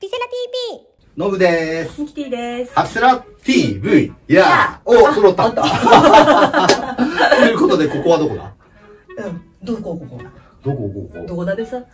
セラ TV。 ノブです。 ミキティです。 ハセラ TV。いやー、お、揃った。ということで、ここはどこだ？ どこここ。 どこどこだでさ。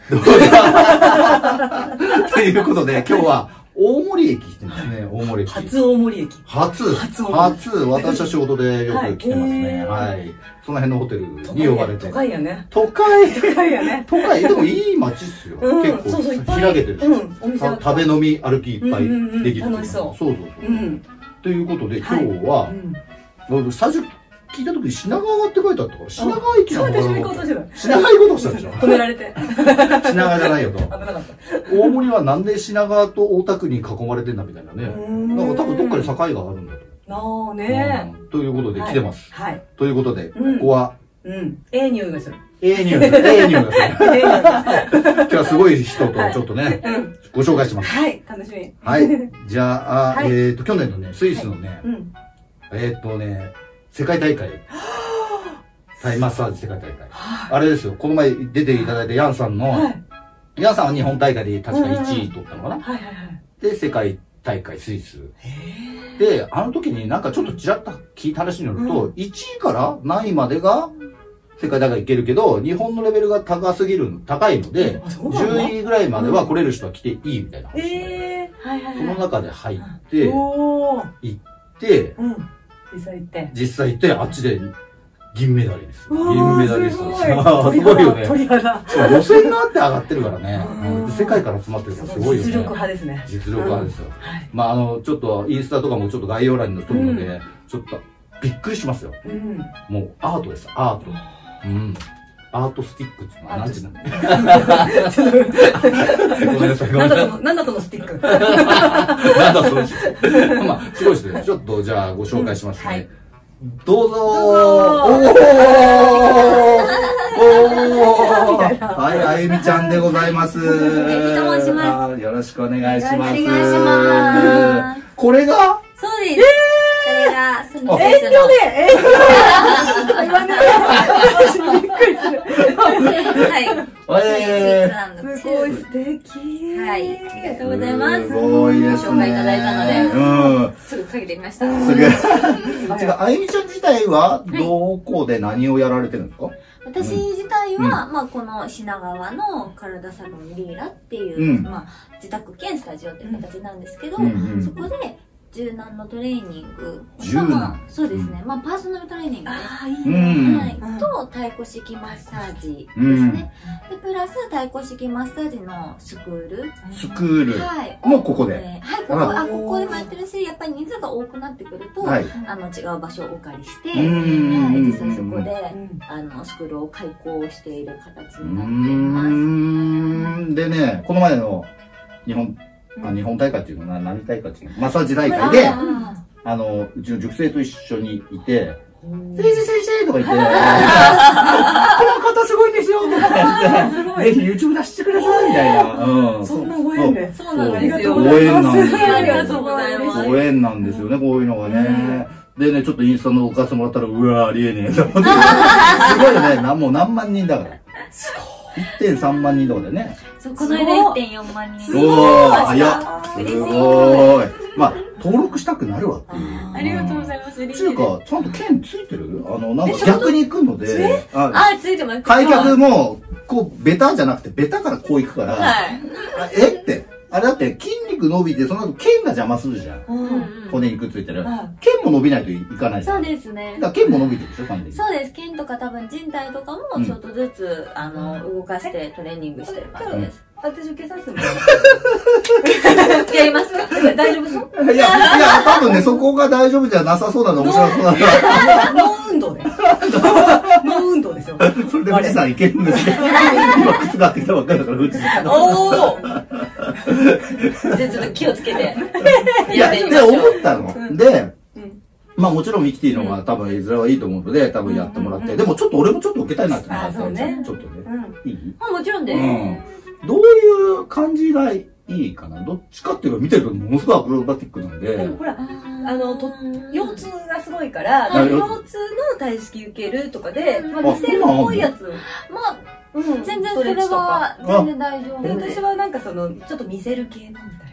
ということで、今日は大森駅来てますね。大森駅。 初大森駅。 初、私は仕事でよく来てますね。はい。その辺のホテルに呼ばれて。 都会やね。 都会やね。 都会、でもいい街っすよ。結構、開けてるし。食べ飲み歩きいっぱいできる。 楽しそう。 そう。ということで、今日は、最初聞いた時に品川って書いてあったから、品川駅なのかな。品川行こうとしたでしょ。 止められて。 品川じゃないよと。 危なかった。 大森はなんで品川と大田区に囲まれてんだみたいなね。なんか多分どっかで境があるんだと。 なあね。 ということで来てます。 はい。 ということで、ここは、 匂いがする。 匂いがする。今日はすごい人とちょっとね、ご紹介します。 はい、楽しみ。 はい。じゃあ、去年のね、スイスのね、世界大会。タイマッサージ世界大会。あれですよ、この前出ていただいたヤンさんの、ヤンさんは日本大会で確か1位取ったのかな。で、世界大会スイス。で、あの時になんかちょっとちらっと聞いた話によると、1位から何位までが世界大会いけるけど、日本のレベルが高いので、10位ぐらいまでは来れる人は来ていいみたいな話。その中で入って、行って、実際行って、あっちで銀メダルです。銀メダリストです。すごいよね。予選があって上がってるからね。世界から集まってるからすごいよね。 実力派ですね。 実力派ですよ。まあちょっとインスタとかもちょっと概要欄に載ってるので、ちょっとびっくりしますよ。もうアートです、アート。アートスティックっていうのは何て言うんだろう。ごめんなさい。 なんだそのスティック。 なんだそのスティック。まあ、すごいですね。ちょっとじゃあご紹介しますね。どうぞはい、あゆみちゃんでございます。 あゆみと申します。 よろしくお願いします。 お願いします。 これがそうです。これが、その遠慮で言わない。びっくりする。 はい。 すごい素敵。 はい。ありがとうございます。 すごいですね。 紹介いただいたので、すぐかけてみました。 すぐ。あゆみちゃん自体は、どこで何をやられてるんですか？ 私自体は、まあ、この品川の体サロンリーラっていう、まあ、自宅兼スタジオっていう形なんですけど、そこで、柔軟のトレーニング。そうですね。まあ、パーソナルトレーニングです。はい。と、太鼓式マッサージですね。で、プラス、太鼓式マッサージのスクール。はい。 もうここで。 はい、ここでもやってるし、やっぱり人数が多くなってくると、違う場所をお借りして、実際そこで、スクールを開講している形になっています。 でね、この前の日本大会っていうのは何大会っていうのマッサージ大会で、うちの塾生と一緒にいて、先生とか言って、この方すごいんですよとか言って、ぜひ YouTube 出してくださいみたいな。 そんなご縁で。 そうなんですよ。 ご縁なんですよ。 ありがとうございます。 ご縁なんですよね、こういうのがね。でね、ちょっとインスタの置かせてもらったら、うわー、ありえねえ。すごいよね、もう何万人だから。1.3 万人とかでね。 この間 1.4 万人。 おー、早っ。すごい。まあ、登録したくなるわっていう。 ありがとうございます。 っていうか、ちゃんと券ついてる？なんか逆に行くので。 ついてます。 開脚も、こう、ベタじゃなくて、ベタからこう行くから、えって。あれだって筋肉伸びて、その後腱が邪魔するじゃん。骨にくっついてる。腱も伸びないといかないじゃん。 そうですね。 だから腱も伸びてるでしょ、完全に。 そうです。腱とか多分靭帯とかもちょっとずつ、動かしてトレーニングしてる感じです。 私受けさせてもらやりますか？大丈夫そう？ いや、多分ね、そこが大丈夫じゃなさそうなの、面白そうなの。 ノー運動で。ノー運動ですよ。 それで富士山行けるんですけど、今靴がってきたばっかりだから、富士山。 おー！じゃあちょっと気をつけて。 いや、で、思ったの。で、まあもちろんミキティの方が多分絵面はいいと思うので、多分やってもらって。でもちょっと俺もちょっと受けたいなってなって、ちょっとね。いい？ もちろんです。 どういう感じがいいかな。どっちかっていうと見てるとものすごいアクロバティックなんで。 ほら、腰痛がすごいから、腰痛の体式受けるとかで、見せるっぽいやつ。 まあ、全然それは全然大丈夫。 私はなんかちょっと見せる系のみたいな。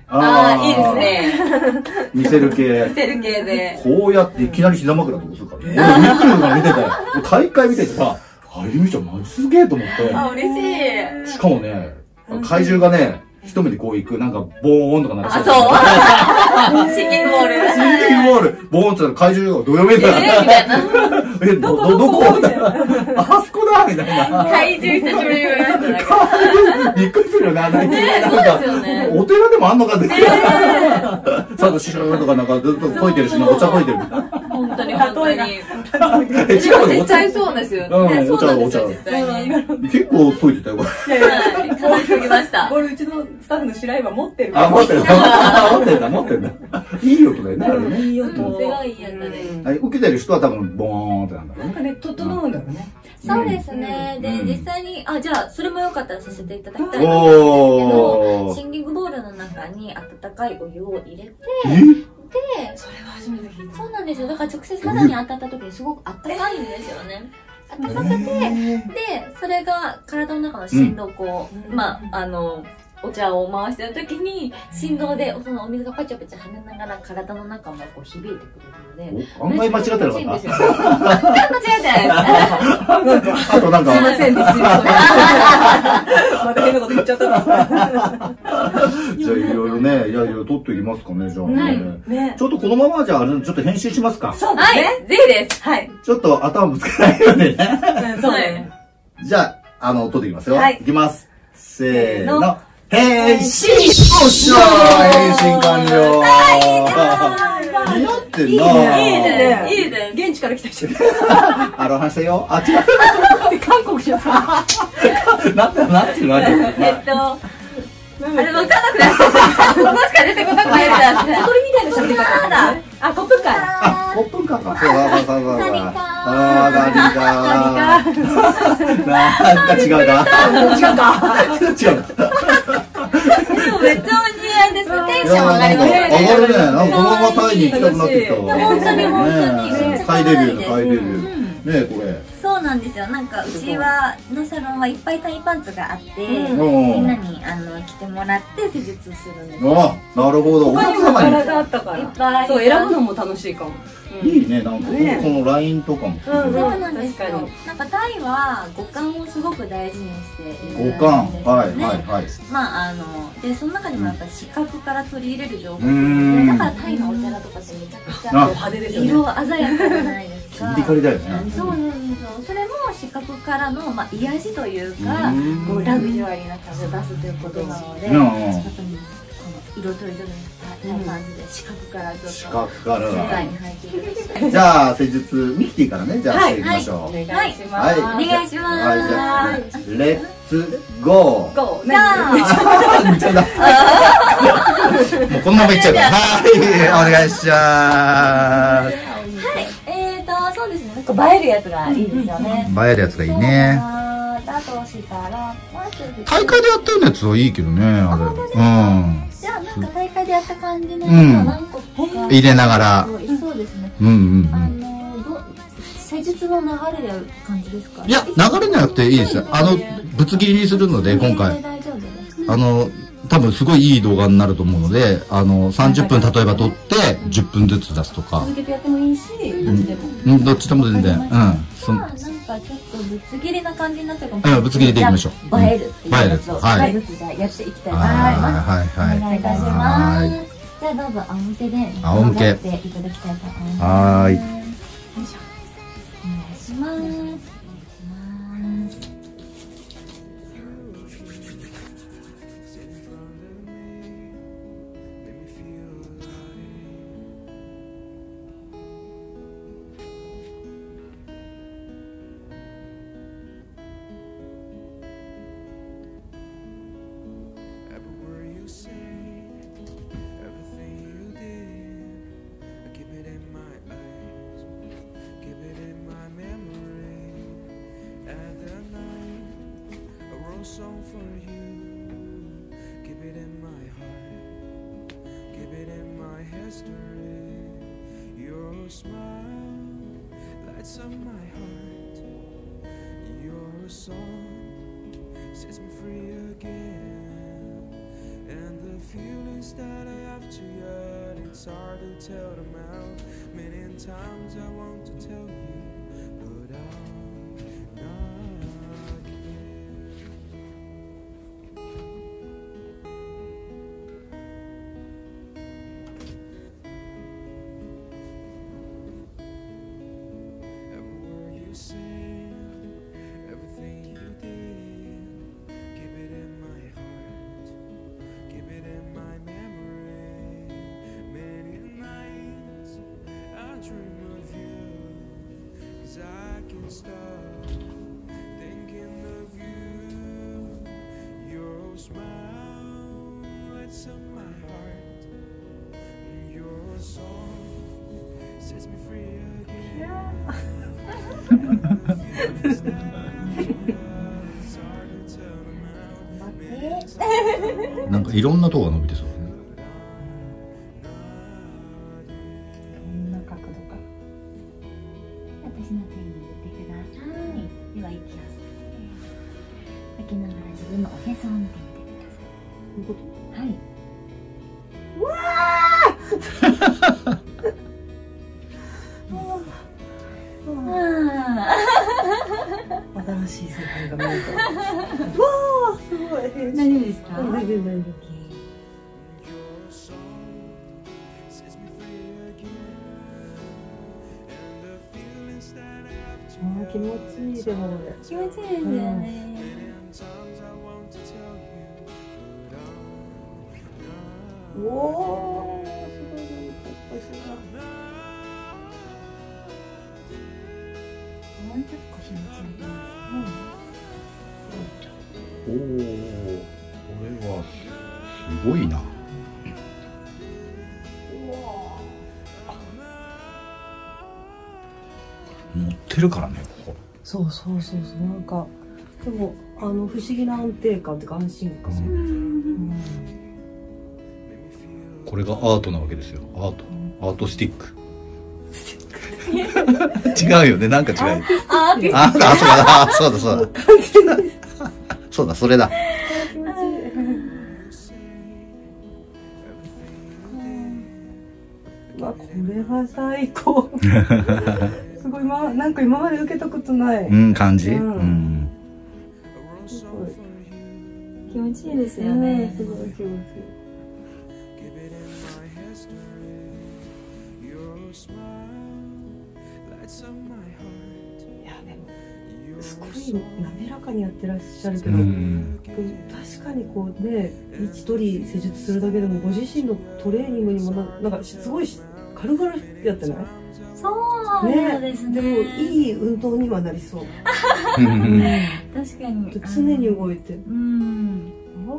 ああ、いいですね。 見せる系。 見せる系で。 こうやっていきなり膝枕とかするからね。俺、ミクルが見てて、大会見ててさ、あゆみちゃんマジすげえと思って。 あ、嬉しい。 しかもね、怪獣がね、一目でこう行く、なんか、ボーンとかなっちゃう。 あ、そう。シンキングボール。 シンキングボール。ボーンって言ったら怪獣がどよめいたら。 みたいな。 どこみたいな。あそこだみたいな。 怪獣久しぶりに見ました。 びっくりするよね、あんなに。 そうですよね。 お寺でもあんのかって。さあ、シューとかなんかずっと溶いてるし、お茶溶いてるみたいな。 本当に、本当に。 違う実際そうですよね。 お茶、お茶。結構溶いてたよ、これ。 かなり溶きました。 これうちのスタッフの白井は持ってる。 あ、持ってる。持ってんだ。いい音だよね、あれね。 いい音。 すごいやったね。 受けてる人は多分、ボーンってなんだろうね。 なんかね、整うんだろうね。 そうですね。で、実際に、じゃあ、それもよかったらさせていただきたいんですけど、シンギングボールの中に温かいお湯を入れて、で、 それは初めて聞いた。 そうなんですよ。だから直接肌に当たった時にすごく温かいんですよね。温かくて、で、それが体の中の振動をこう、お茶を回してる時に振動でそのお水がパチャパチャ跳ねながら体の中もこう響いてくれるので、 案外間違ってなかった。 間違えてないです。 あとなんか、 すいませんです。また変なこと言っちゃったな。 じゃあいろいろね、いろいろ撮っていきますかね、じゃあね。ちょっとこのままじゃあ、ちょっと編集しますか。 そうですね。ぜひです。 はい。 ちょっと頭ぶつからないようにね。 そうね。 じゃあ、撮っていきますよ。 はい。 いきます。せーの。変身おっしゃー変身完了似合ってんな。 いいね。いいね。 現地から来た人。 アロハしてよ。あ、違う。 韓国じゃん。 なんていうのあれ分かんなくなっちゃった。ここしか出てこなくなっちゃった。 小鳥みたいな喋り方だ。あ、コップか。 あ、コップか。そう。なんか違うな。違う。 でもめっちゃお似合いです。テンション上がりますね。 上がるね。なんかこのままタイに行きたくなってきた。 本当に。 タイデビュー。ねこれ。 そうなんですよ。なんかうちのサロンはいっぱいタイパンツがあって、みんなに着てもらって施術するんです。 あ、なるほど。お客様に。 体あったから。そう、選ぶのも楽しいかも。 いいね、なんかこのラインとかも。 そうなんですよ。なんかタイは五感をすごく大事にしている。 五感、はい。 まあでその中でもやっぱ視覚から取り入れる情報で、だからタイのお寺とかってめちゃくちゃ派手ですよね。 色鮮やかじゃないですか。 切り替えだよね。 そうなんですよ。それも視覚からの癒しというか、こうラグジュアリーな感じを出すということなので、やっぱり色とりどりのタイパンツで視覚からちょっと視覚から世界に入っていただきたい。 じゃあ施術ミキティからね、じゃあしていきましょう。 お願いします。 お願いします。 はい、じゃあレッツゴー。 ゴー。 めっちゃだ。もうこのままいっちゃうから。はい、お願いします。 そうですね。なんか映えるやつがいいですよね。 映えるやつがいいね。 だとしたら、 大会でやったようなやつはいいけどね、あれ。 じゃあなんか大会でやった感じのやつを何個か入れながら。 そうですね。施術の流れで感じですか？ いや、流れなくていいですよ。ぶつ切りにするので、今回。多分すごいいい動画になると思うので、30分例えば撮って10分ずつ出すとか。 続けてやってもいいし、 どっちでも全然。 なんかちょっとぶつ切りな感じになってるかもしれない。 ぶつ切りでいきましょう。 映えるっていうやつをはい。 ずつじゃあやっていきたいと思います。お願いいたします。じゃあどうぞ仰向けで仰向けやっていただきたいと思います。 はい。 お願いします。 song for you. Keep it in my heart, keep it in my history. Your smile lights up my heart. Your song sets me free again, and the feelings feelings that I have to yet, it's hard to tell them out. Many times I want to tell you, but I'm not every word you say, everything you did, keep it in my heart, keep it in my memory. Many nights I dream of you, 'cause I can't stop thinking of you. Your smile lights up my heart, and your song sets me free again. It's hard to tell them out. Many times なんかいろんなとこが伸びてそうだね。 こんな角度か。 私の手に入れてください。では息を吸って吐きながら自分のおへそを見てみてください。 こういうことはい。 新しい世界が見えた。わあ、すごい。 大丈夫ですか？ 大丈夫大丈夫。 your song sets me free again, and the feelings that I have to あー気持ちいいでも俺。 気持ちいいですよね。 many times I want to tell you, but I'm おお、すごいなんかいっぱいするな。 もうちょっと腰持ち上げます。 おお、これはすごいな。乗ってるからね、ここ。 そうそうそうそう、なんかでも不思議な安定感っていうか安心感。 これがアートなわけですよ。アートスティック。違うよね、なんか違う。 あー、 あ、そうだ、そうだ。そうだ、それだ。 気持ちいい。わ、これは最高。すごい、なんか今まで受けたことない。 うん、感じ。 うんうん。 すごい。 気持ちいいですよね。 すごい気持ちいい。 keep it in my history. Your smile lights up my heart. いやでも Your すごい滑らかにやってらっしゃるけど、 うん確かにこうね、一人施術するだけでもご自身のトレーニングにもなんかすごい軽々やってない？ そうですね。 でもいい運動にはなりそう。 確かに。 常に動いて。 うん。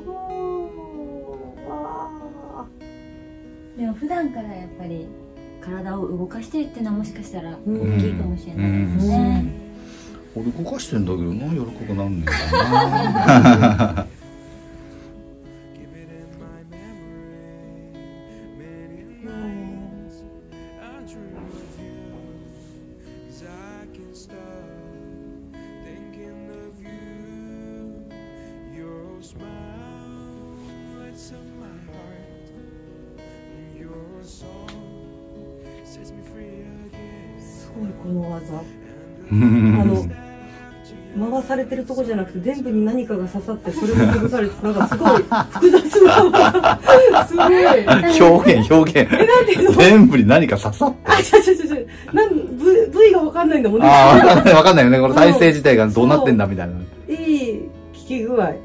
あでも普段からやっぱり体を動かしてるっていうのはもしかしたらうん大きいかもしれないですね。 俺動かしてんだけどな、喜くなんねえかな。 keep it in my memory. Many nights I dream of you, 'cause I can't stop thinking of you. Your smile lights up my heart, and your song sets me free again. すごいこの技。 うん回されてるとこじゃなくて全部に何かが刺さってそれもほぐされて、なんかすごい複雑なすごい表現。全部に何か刺さって。 部位が分かんないんだもんね。 ああ、わかんないよね。この体勢自体がどうなってんだみたいな。 いい効き具合。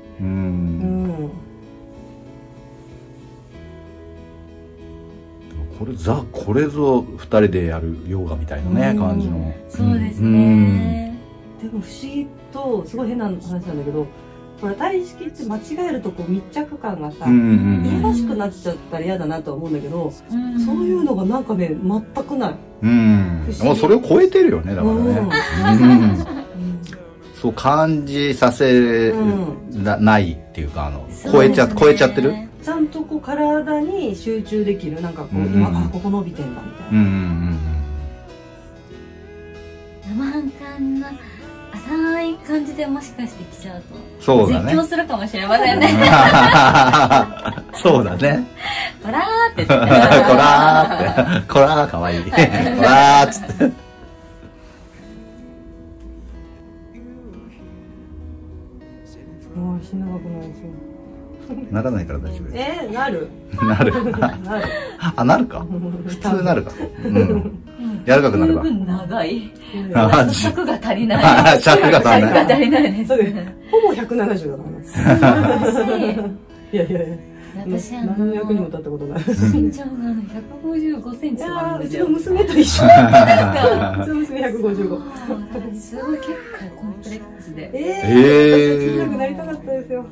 これぞ二人でやるヨガみたいなね、感じの。 そうですね。 でも不思議とすごい変な話なんだけど、ほら体式って間違えるとこう密着感がさ、いやらしくなっちゃったら嫌だなとは思うんだけど、そういうのがなんかね全くない。 もうそれを超えてるよね、だからね。そう感じさせないっていうか、超えちゃってる。 ちゃんとこう体に集中できる、なんかこう今ここ伸びてんだみたいな。 生半可な浅い感じでもしかして来ちゃうとそうだね、 絶叫するかもしれませんね。 そうだね。 こらーって言って。 こらーって。こらーかわいい。こらーっつって。 もう死ななくないですよ。 ならないから大丈夫です。 なるなる。 なる。 あ、なるか。普通なるか。うん。柔らかくなるか。 長い。 あ、 尺が足りない。 尺が足りない。 尺が足りないです。 ほぼ170だからね。いやいやいや。 私何の役にも立ったことない。 身長が155センチなんですよ。 うちの娘と一緒。うちの娘155。 すごい結構コンプレックスで。 小さくなりたかったですよ。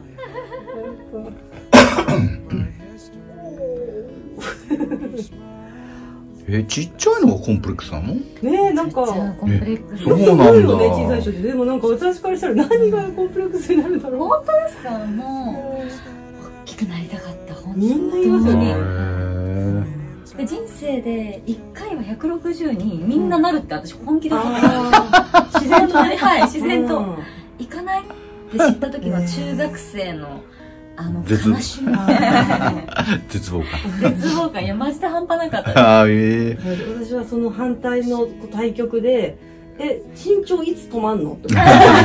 ちっちゃいのがコンプレックスなの？ ねえ、なんか。 コンプレックス。 そうなんだ。 小さい人で、でもなんか私からしたら何がコンプレックスになるんだろう。 本当ですか？もう大きくなりたかった。 みんな言いますよね。 で人生で1回は160にみんななるって私本気で思ってた。自然とはい自然と行かないって知った時の中学生の悲しみ。 絶望感。 絶望感、いやマジで半端なかったです。 私はその反対の対局で、身長いつ止まんの？で、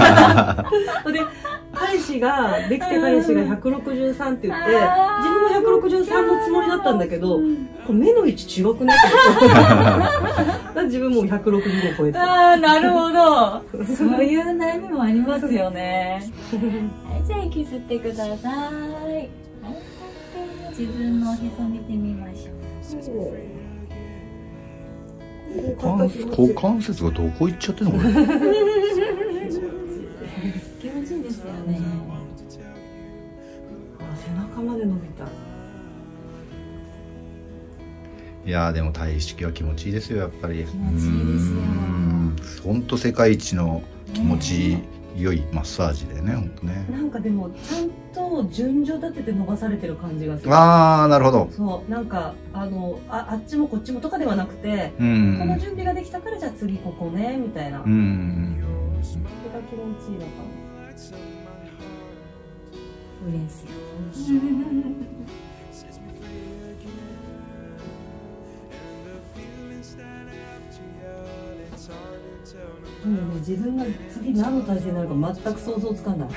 彼氏が、できた彼氏が163って言って、自分も163のつもりだったんだけど、これ目の位置違くない？自分も165超えて。 ああ、なるほど。そういう悩みもありますよね。はい、じゃあ息吸ってください。はい、自分のおへそ見てみましょう。 股関節がどこ行っちゃってんのこれ。 気持ちいいですよね。 背中まで伸びた。 いやーでも体式は気持ちいいですよやっぱり。 気持ちいいですよ。 本当世界一の気持ち良いマッサージでね、本当ね。 なんかでもちゃんと順序立てて伸ばされてる感じがする。 ああ、なるほど。 そう、なんかあっちもこっちもとかではなくて、この準備ができたからじゃあ次ここねみたいな。それが気持ちいいのかも。 嬉しい。 自分が次何の体勢になるか全く想像つかない。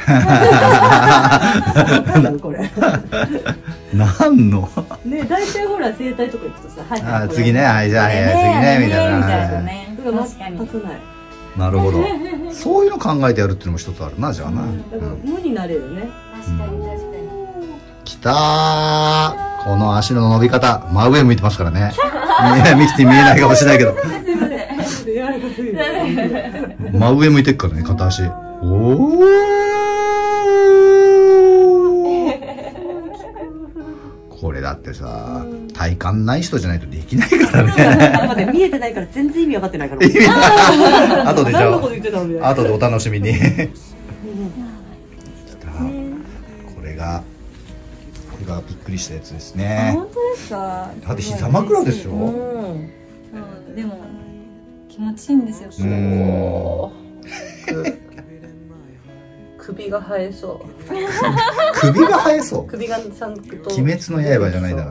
わかるこれ。 何の？ ね、大体ほら整体とか行くとさ、 はい。次ね、はいじゃあ次ねみたいな。 確かに。 全くない。 なるほど。そういうの考えてやるっていうのも一つあるなじゃあな。 だから無になれるね。 確かに確かに。 きたー。この足の伸び方、真上向いてますからね。見て見えないかもしれないけど。真上向いてっからね、片足。おー。これだってさ、体幹ない人じゃないとできないからね。 見えてないから全然意味分かってないから。 後でじゃあ、後でお楽しみに。これがびっくりしたやつですね。 本当ですか？ だって膝枕でしょ？ でも気持ちいいんですよ。 首が生えそう。 首が生えそう。 首がちゃんと。 鬼滅の刃じゃないんだから。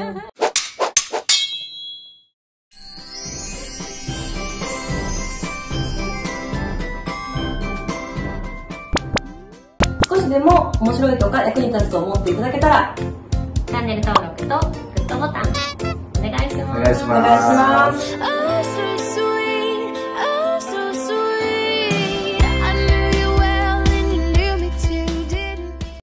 少しでも面白いとか役に立つと思っていただけたら、 チャンネル登録とグッドボタンお願いします。 お願いします。